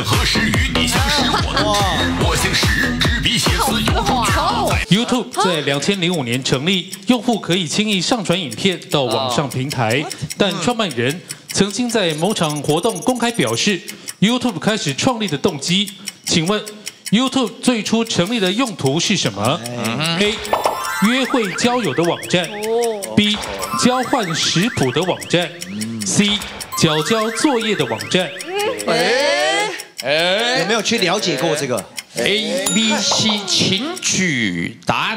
何时与你相识？我姓石，执笔写词有种志。YouTube 在2005年成立，用户可以轻易上传影片到网上平台，但创办人曾经在某场活动公开表示 ，YouTube 开始创立的动机，请问 YouTube 最初成立的用途是什么 ？A. 约会交友的网站 ；B. 交换食谱的网站 ；C. 缴交作业的网站。 有没有去了解过这个 ？A、B、C， 请举答案。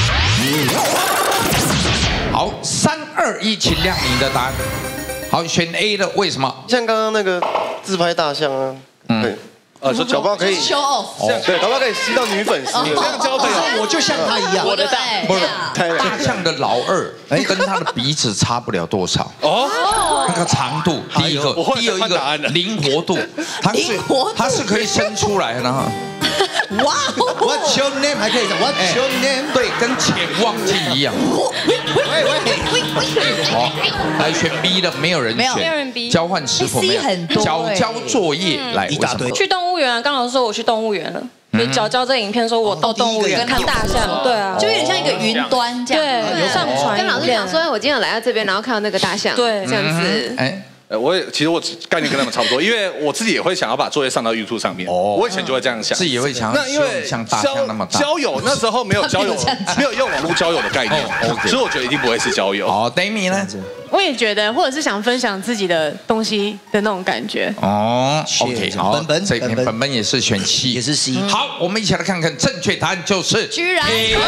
好，3、2、1，请亮你的答案。好，选 A 的，为什么？ 像刚刚那个自拍大象啊，对。说搞不好可以 show off， 对，搞不好可以吸到女粉丝，这样交朋友， 我就像他一样， 我的大不是大象的老二，跟他的鼻子差不了多少哦，那个长度，第二一个灵活度，它是可以伸出来的哈。 哇 ，What's your name 还可以讲 What's your name， 对，跟潜望镜一样。好，来选 B 的，没有人选，交换食谱没有，缴交作业来一大堆。 去动物园，刚好说我去动物园了。就缴交这影片，说我到动物园看大象，对啊， 就有点像一个云端这样， 对，上传跟老师讲说，我今天来到这边，然后看到那个大象，对，这样子。 其实我概念跟他们差不多，因为我自己也会想要把作业上到 YouTube 上面。我以前就会这样想， 自己也会想。 那因为像大象那么大， 交友那时候没有交友，没有用网络交友的概念，所以我觉得一定不会是交友。 好 ，Demi 呢？ 我也觉得，或者是想分享自己的东西的那种感觉。 哦 ，OK， 好，这篇本本也是选 C， 也是 C。 好，我们一起来看看正确答案就是居然。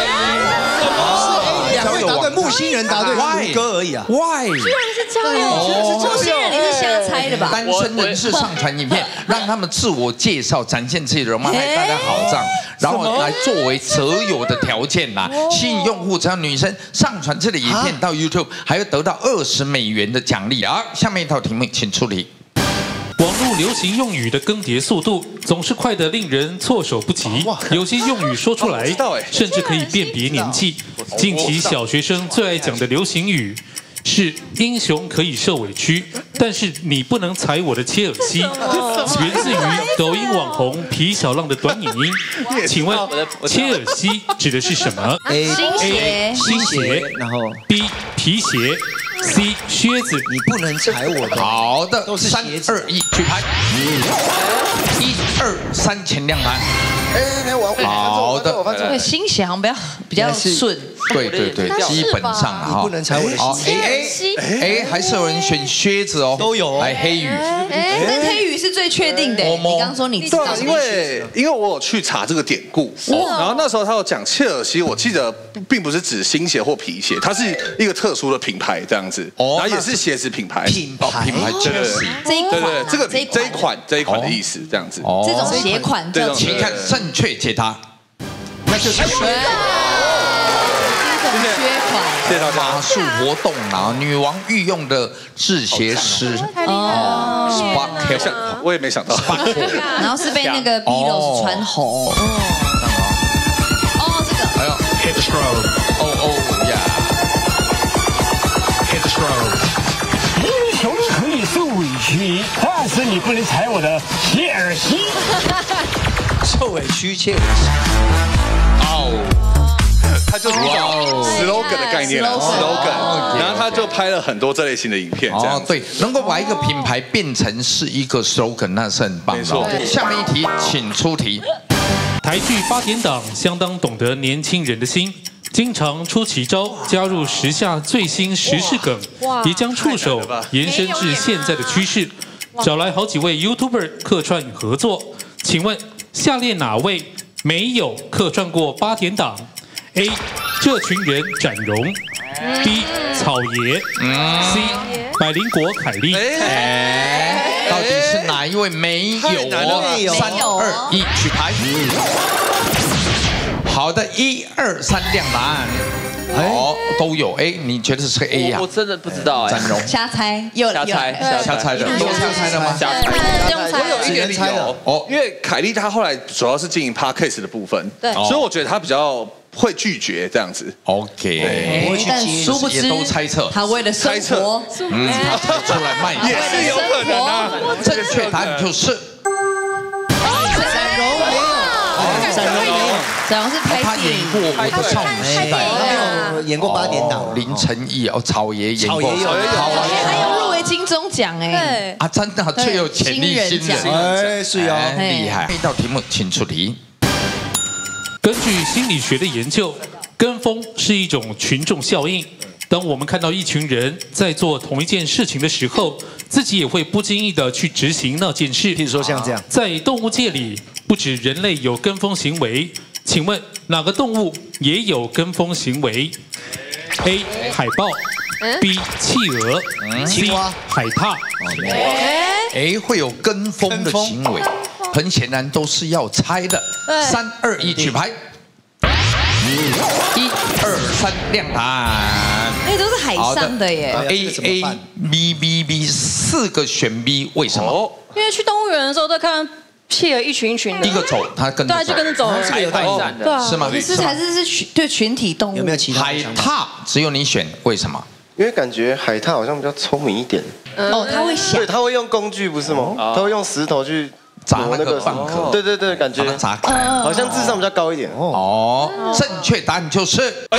两位答对，木星人答对，卢哥而已啊。 Why？ 居然是交友，木星人你是瞎猜的吧？ 单身人士上传影片，让他们自我介绍，展现自己的容貌，嗨，大家好这样，然后来作为择友的条件啦，吸引用户。只要女生上传这个影片到 YouTube， 还会得到$20的奖励啊！下面一套题目，请出题。 网络流行用语的更迭速度总是快得令人措手不及，有些用语说出来，甚至可以辨别年纪。近期小学生最爱讲的流行语是“英雄可以受委屈，但是你不能踩我的切尔西”，源自于抖音网红皮小浪的短影音。请问切尔西指的是什么 ？A. 新鞋，然后 B. 皮鞋。C 靴子， 你不能踩我的。 好的，3、2、1，举牌。1、2、3，请亮牌。好的， 对，新鞋好像比较顺。 对，基本上哈。 你不能踩我的鞋。A 还是有人选靴子哦， 都有。 来黑羽。 但黑羽是最确定的。你刚说你知道。 因为我有去查这个典故，然后那时候他有讲切尔西，我记得并不是指新鞋或皮鞋，它是一个特殊的品牌这样子，然后也是鞋子品牌。 品牌对，这一款的意思这样子。 这种鞋款叫请看正确解答， 那就是靴款。 这套马术活动啊，女王御用的制鞋师哦， 我也没想到， 然后是被那个 Beatles 穿红。哦，这个。 哎呦 ，hit the stroke， 哦呀 ，hit the stroke。英雄可以受委屈，但是你不能踩我的切尔西。 受委屈切尔西。 哦。它就是一种 slogan 的概念 slogan， 然后他就拍了很多这类型的影片。哦， 对，能够把一个品牌变成是一个 slogan， 那是很棒的。没错。下面一题，请出题。 台剧8点档相当懂得年轻人的心，经常出奇招，加入时下最新时事梗，也将触手延伸至现在的趋势，找来好几位 YouTuber 客串合作。请问下列哪位没有客串过8点档？A. 这群人展荣 ，B. 草爷，C. 百灵果凯莉。 到底是哪一位没有？3、2、1，举牌。好的，1、2、3，亮答案。哦，都有。你觉得是个 A 呀？ 我真的不知道展荣， 瞎猜， 瞎猜的，都瞎猜的吗？ 瞎猜。我有一个理由哦，因为凯莉她后来主要是经营 podcast 的部分，对，所以我觉得她比较会拒绝这样子。 OK， 但殊不知都猜测， 他为了生活， 他出来卖， 也是有可能啊。 正确答案就是展荣是拍电影， 过我的少女时代， 他有演过8点档， 林承义哦，草爷演过， 还有入围金钟奖哎， 啊，真的最有潜力新人， 哎，是哦， 厉害。这道题目请出题。 根据心理学的研究，跟风是一种群众效应。当我们看到一群人在做同一件事情的时候，自己也会不经意的去执行那件事。 譬如说像这样， 在动物界里，不止人类有跟风行为，请问哪个动物也有跟风行为 ？A. 海豹 B. 企鹅 C. 海獭。 哎，会有跟风的行为，很显然都是要猜的。3、2、1，举牌。1、2、3，亮牌。 那都是海上的耶。 A、A、B、B、B，4个选 B， 为什么？ 因为去动物园的时候都看企鹅一群一群的， 一个走，它跟着走， 对，就跟着走， 这个有道理， 对啊， 是吗？ 可是还是对群体动物。 有没有其他？ 海獭只有你选，为什么？ 因为感觉海獭好像比较聪明一点。 哦，他会想， 对，他会用工具不是吗？他会用石头去砸那个蚌壳。 对对对，感觉砸开， 好像智商比较高一点。 哦，正确答案就是。 哎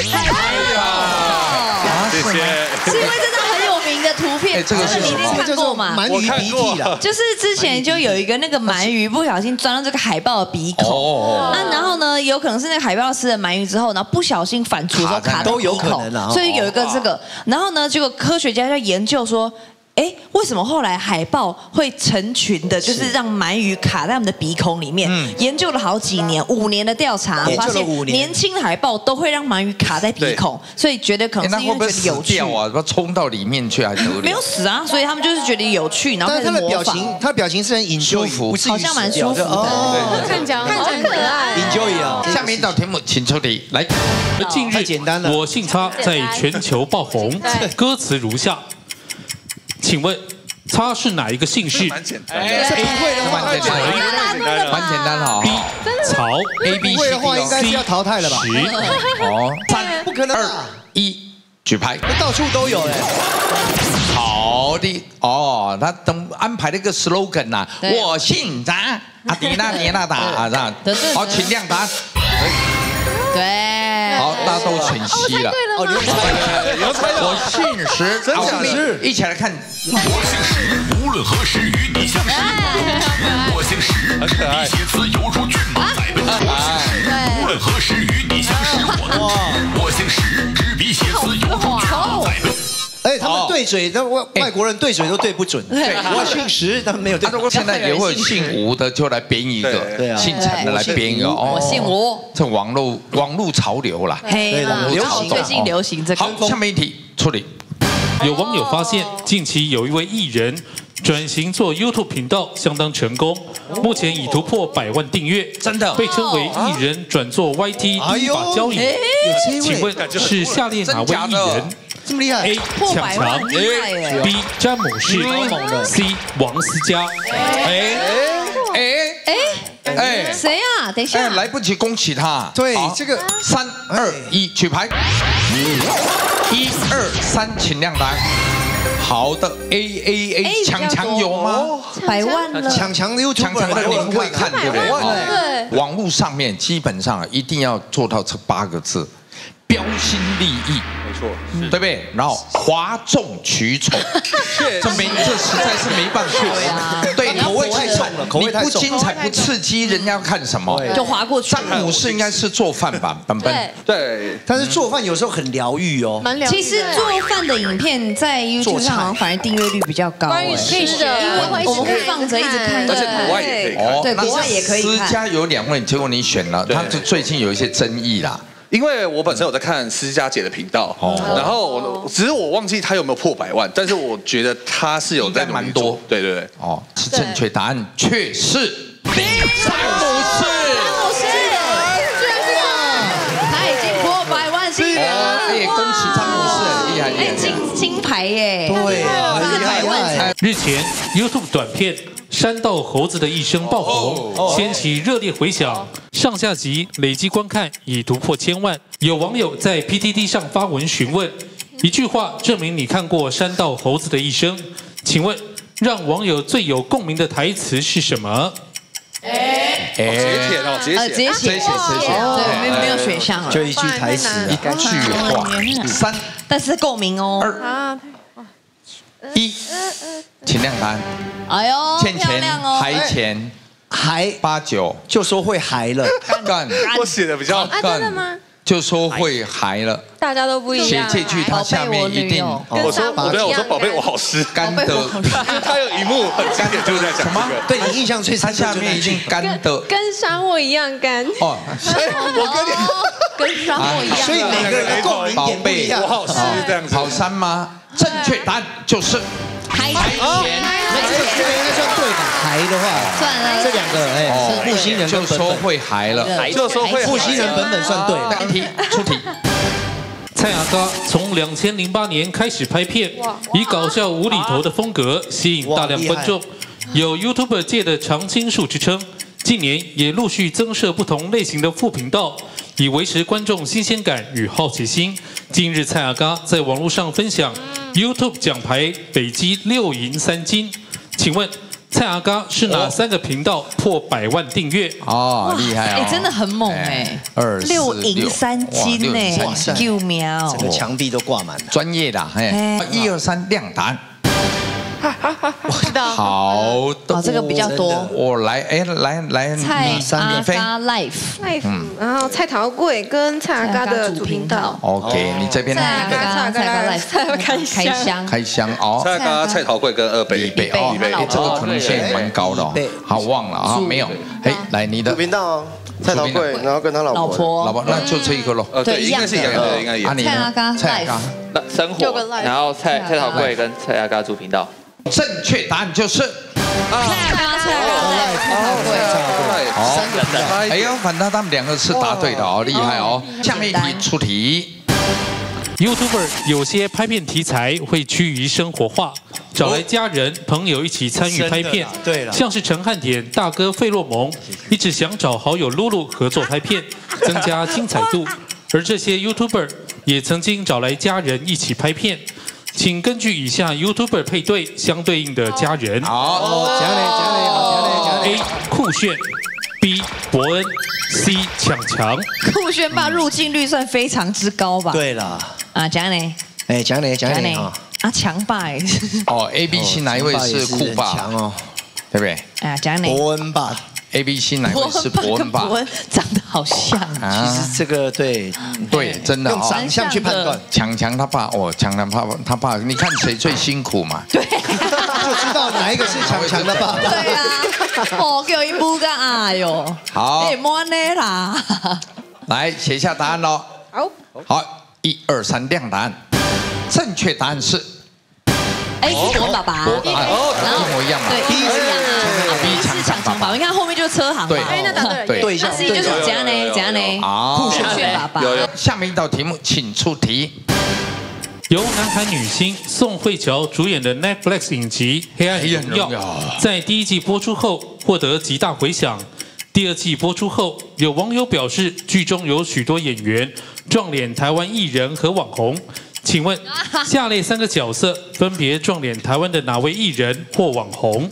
呀，谢谢。 是因为真的很有名的图片， 这个是你一定看过嘛？ 鳗鱼鼻涕啦， 就是之前就有一个那个鳗鱼不小心钻到这个海豹的鼻孔，然后呢，有可能是那个海豹吃了鳗鱼之后，然后不小心反刍的时候卡到鼻孔，所以有一个这个，然后呢，结果科学家在研究说。哎，为什么后来海豹会成群的，就是让鳗鱼卡在他们的鼻孔里面？研究了好几年，5年的调查，发现年轻的海豹都会让鳗鱼卡在鼻孔，所以觉得可能是因为觉得有趣啊，不冲到里面去还得了？ 没有死啊，所以他们就是觉得有趣，然后开始模仿。 他的表情是很 enjoy， 好像蛮舒服的， 看起来好可爱 ，enjoy 啊。 下面一道题目，请出题来。 近日，我姓叉在全球爆红，歌词如下。请问，叉是哪一个姓氏？ 蛮简单的， 这不会的话， 蛮简单哈。 B 曹 A B C D 应该是要淘汰了吧 ？10 哦 ，3不可能 2、1，举牌。 到处都有哎。 好的哦，他等安排了一个 slogan 呐，我姓张，阿迪那尼那达啊这样。好，请亮答。 对。 好，大家都选 C 了。 哦， 有猜到。 我姓石， 真的是。 一起来看。 我姓石，无论何时与你相识。我姓石，执笔写词犹如骏马在奔驰。无论何时与你相识，我姓石，执笔写词犹如骏马在奔驰。 哎，他们对嘴，那外国人对嘴都对不准。对，我姓石，他们没有对。 现在也会姓吴的，就来编一个；姓陈的来编一个。 我姓吴。 这网络潮流啦， 对，最近流行这个。 好，下面一题处理。 有网友发现，近期有一位艺人转型做 YouTube 频道相当成功，目前已突破100万订阅， 真的被称为艺人转做 YT 第一把交椅。请问是下列哪位艺人？ 这么厉害 ？A. 强强 B. 詹姆士 C. 王思佳。 谁啊？等一下， 来不及恭喜他。 对，这个 3、2、1，举牌。1、2、3，请亮答。好的 ，A，强强有吗 ？100万了。 强强的你们会看对不对？对。网络上面基本上一定要做到这8个字。标新立异， 没错， 对不对？然后哗众取宠，这实在是没办法。对，口味太重了，口味太重。你不精彩不刺激，人家要看什么？ 就划过去。 詹姆士应该是做饭吧，本本。 对， 但是做饭有时候很疗愈哦。 其实做饭的影片在 YouTube 上好像反而订阅率比较高。 关于吃的， 因为我们会放着一直看， 而且国外也可以看。 对，国外也可以看。 私家有2位，结果你选了，他最近有一些争议啦。 因为我本身有在看施佳姐的频道，然后只是我忘记她有没有破100万，但是我觉得她是有在蛮多， 对对对， 哦，是正确答案，却是詹姆士， 居然是他已经破100万新人了， 哎，恭喜詹姆士，厉害厉害， 金牌耶， 对啊， 这是100万。 日前 YouTube 短片《山道猴子的一生》爆红，掀起热烈回响，上下集累计观看已突破1000万。有网友在 PTT 上发文询问，一句话证明你看过《山道猴子的一生》，请问让网友最有共鸣的台词是什么？ 节俭哦，节俭，对，没有选项了， 就一句台词， 一句话。3， 但是共鸣哦。 2、1，请亮答案。 哎呦， 欠钱、还哎钱、 还 89， 就说会还了， 干， 我写的比较真的吗？ 就说会还了。 大家都不一样。 写这句，它下面一定。 我说宝贝，我好湿， 干的。 他有一幕很经典，就是在讲什么？ 对你印象最深， 它下面一定干的。 跟沙漠一样干。 哦， 我跟你跟沙漠一样。 所以每个人的共鸣点不一样。 我好湿这样子。 好3吗？正确答案就是还钱。 这个应该算对吧？还的话， 算了。 这2个是木星人就说会还了， 就说会木星人本算对。 第一题出题。 蔡阿嘎从2008年开始拍片，以搞笑无厘头的风格吸引大量观众，有 YouTuber 界的常青树之称。近年也陆续增设不同类型的副频道，以维持观众新鲜感与好奇心。近日，蔡阿嘎在网络上分享 YouTube 奖牌累积6银3金，请问蔡阿嘎是哪3个频道破100万订阅？ 哦，厉害哦！ 真的很猛哎，6银3金哎，救命！ 整个墙壁都挂满了， 专业的哎，1、2、3亮答案。 我知道。 好的， 这个比较多。 我来，来， 蔡阿嘎 Life， 然后蔡桃贵跟蔡阿嘎的主频道。 OK， 你这边呢？ 蔡阿嘎 Life 开箱哦。 蔡阿嘎、蔡桃贵跟2倍哦，这个可能性蛮高的哦。好，忘了啊，没有。哎，来你的主频道蔡桃贵，然后跟他老婆， 那就这一个喽。 对，应该是一样的，应该一样。 蔡阿嘎 Life， 生活，然后蔡桃贵跟蔡阿嘎主频道。 正确答案就是蔡阿嘎、蔡桃贵 ，3个人。哎呦，反正他们2个是答对的哦，厉害哦。下面一题出题。 YouTuber 有些拍片题材会趋于生活化，找来家人、朋友一起参与拍片。 对了， 像是陈汉典大哥费洛蒙，一直想找好友露露合作拍片，增加精彩度。而这些 YouTuber 也曾经找来家人一起拍片。 请根据以下 YouTuber 配对相对应的家人。 好，讲嘞。 A 酷炫 ，B 伯恩 ，C 强。 酷炫吧，入镜率算非常之高吧？ 对了。 啊，讲嘞。 哎，讲嘞啊。 啊，强爸。 哦 ，A、B、C 哪一位是酷爸？ 强哦， 对不对？ 啊，讲嘞。 伯恩爸。 A、B、C 哪位是伯恩吧？ 伯恩长得好像。 其实这个对， 真的用长相去判断。 强他爸哦，强他爸，你看谁最辛苦嘛？ 对， 就知道哪一个是强的爸。 对啊，哦，给我一步个哎呦。 好， 哎，莫呢啦。 来写下答案喽。好，1、2、3亮答案。正确答案是。 A 是伯爸爸， 一模一样嘛。 对，一模一样啊。B 是强爸爸，你看后面就是车行嘛。 对， 那答对了。 对 ，C 就是怎样呢？酷炫爸爸。 下面一道题目，请出题。 由南韩女星宋慧乔主演的 Netflix 影集《黑暗荣耀》，在第1季播出后获得极大回响。第2季播出后，有网友表示，剧中有许多演员撞脸台湾艺人和网红。 请问下列3个角色分别撞脸台湾的哪位艺人或网红？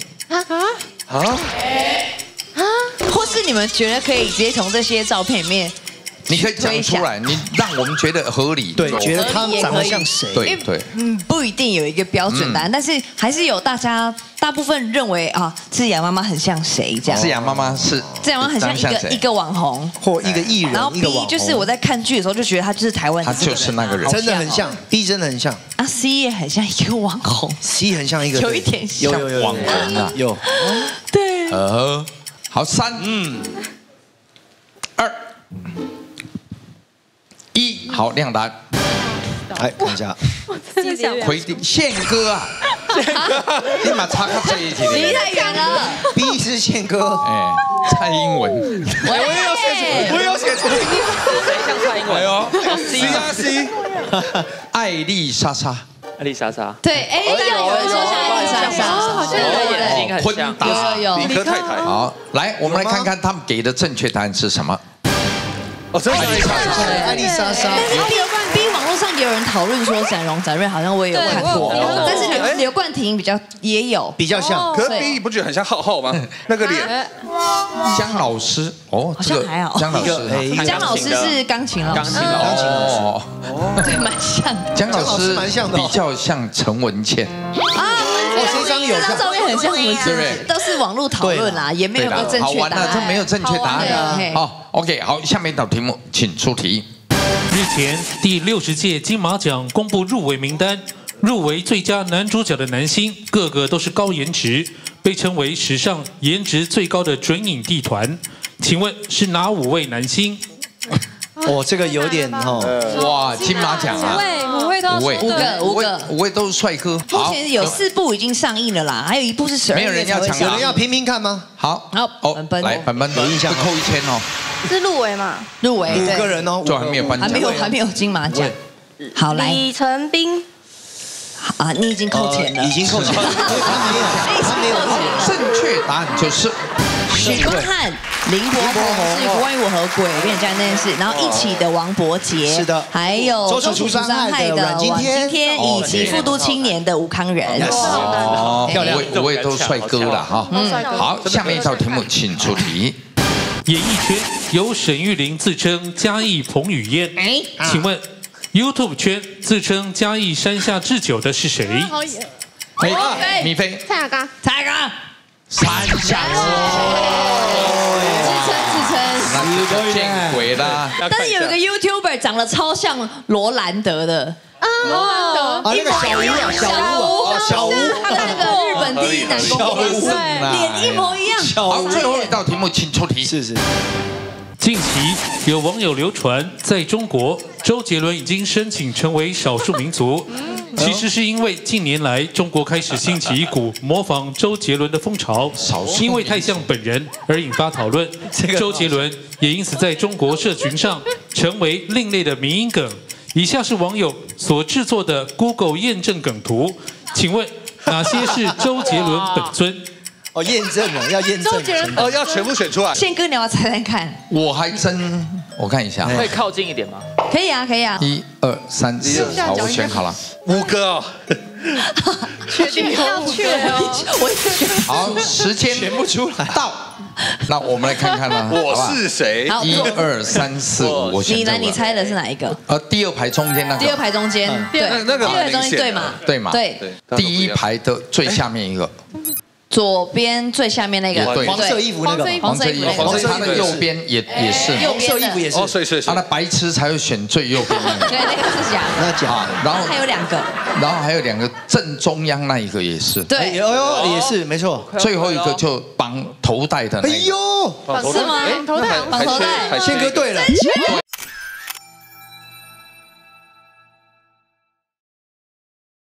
或是你们觉得可以直接从这些照片里面， 你可以讲出来，你让我们觉得合理。 对，觉得他长得像谁？ 对， 不一定有一个标准答案，但是还是有大部分认为啊，志雅妈妈很像谁这样？ 志雅妈妈是志雅妈妈很像一个网红或一个艺人， 然后 B 就是我在看剧的时候就觉得他就是台湾， 他就是那个人， 真的很像 B 真的很像啊 C 也很像一个网红 ，C 很像一个有一点像网红啊， 有对好3、2、1，好亮答案。 来看一下， 奎丁宪哥啊，立马插个这一题， 离太远了。 B 是宪哥， 蔡英文， 我有写出， 谁像蔡英文？ C， 艾丽莎莎， 对，哎，有人说像艾丽莎莎，好像有眼睛很像， 有理科太太。 好，来，我们来看看他们给的正确答案是什么。 哦，真的艾丽莎莎， 但是 B 网络络上也有人讨论说展荣、展瑞好像我也有看过，但是刘冠廷也有比较像。 可是 B 不觉得很像浩浩吗？那个脸。 姜老师哦， 好像还好。 姜老师， 姜老师是钢琴老师。 哦， 对，蛮像的。 姜老师蛮像的，比较像陈文茜。 这张照片很像文茜，都是网络讨论啦，也没有个正确答案。 这没有正确答案。好 ，OK， 好，下面一道题目，请出题。 日前，第60届金马奖公布入围名单，入围最佳男主角的男星，个个都是高颜值，被称为史上颜值最高的准影帝团。请问是哪5位男星？ 哦，这个有点哇，金马奖啊 ，5位都是帅哥。 目前有4部已经上映了啦，还有1部是12月。 没有人要抢， 有人要拼拼看吗？ 好，来，本有印象，扣1000哦。 是入围嘛？ 入围 5个人哦， 就还没有颁奖， 还没有金马奖。好，来， 李成斌。 啊，你已经扣钱了， 已经扣钱了， 他没有正确答案就是许光汉、林柏宏是《关于我和鬼恋家那件事》，然后一起的王柏杰， 是的， 还有周楚除伤害的阮经天，以及复读青年的吴康仁。 漂亮，5位都帅哥了哈。好，下面一道题目，请出题。 演艺圈由沈玉琳自称嘉义彭于晏，请问 YouTube 圈自称嘉义山下智久的是谁？ 米菲， 蔡雅刚， 山下自称， 那就见鬼啦！ 但是有一个 YouTuber 长得超像罗兰德的。 罗兰德啊，那个小吴， 他的那个日本第一男公关，脸一模一样。 好，最后一道题目，请出题。 是。 近期有网友流传，在中国，周杰伦已经申请成为少数民族。其实是因为近年来中国开始兴起一股模仿周杰伦的风潮，因为太像本人而引发讨论。周杰伦也因此在中国社群上成为另类的迷因梗。以下是网友所制作的 Google 验证梗图，请问哪些是周杰伦本尊？ 哦，验证了，要验证。 哦，要全部选出来。 宪哥，你要猜猜看。 我还真，我看一下。 可以靠近一点吗？ 可以啊，可以啊。 1、2、3、4，好，我选好了。 5个哦。 确定要确哦。 好，时间选不出来到。那我们来看看啦。 我是谁 ？1、2、3、4、5，我选。 你猜的是哪一个？ 第2排中间那个。 第2排中间，对， 那个第2排中间对嘛？ 对嘛？ 对。 第1排的最下面一个。 左边最下面那个黄色衣服那个， 黄色衣服，他的右边也是， 红色衣服也是， 哦，所以他的白痴才会选最右边那个， 对，那个是假的， 那假， 然后还有2个， 然后还有2个正中央那一个也是， 对， 哎呦也是没错， 最后一个就绑头带的那个， 哎呦， 是吗？ 绑头带， 绑头带， 宪哥对了。